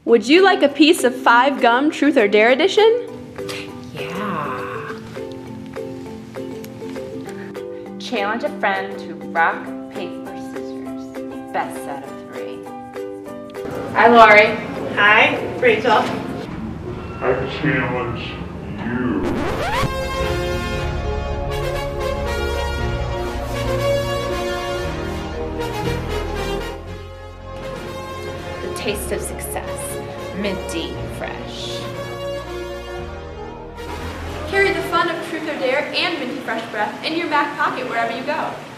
Would you like a piece of 5 Gum Truth or Dare edition? Yeah. Challenge a friend to rock, paper, scissors. Best set of 3. Hi, Lori. Hi, Rachel. I challenge you. The taste of success. Minty fresh. Carry the fun of Truth or Dare and Minty Fresh Breath in your back pocket wherever you go.